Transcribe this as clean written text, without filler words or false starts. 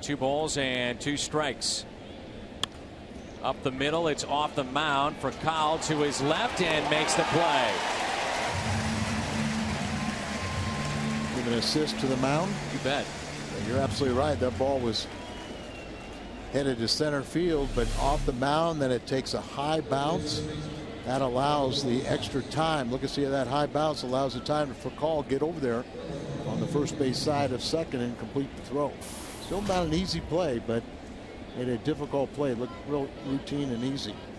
2 balls and 2 strikes. Up the middle, it's off the mound. Furcal to his left and makes the play. Give an assist to the mound. You bet. You're absolutely right. That ball was headed to center field, but off the mound. Then it takes a high bounce. That allows the extra time. Look and see how that high bounce allows the time for Furcal get over there on the first base side of second and complete the throw. Still not an easy play, but made a difficult play look real routine and easy.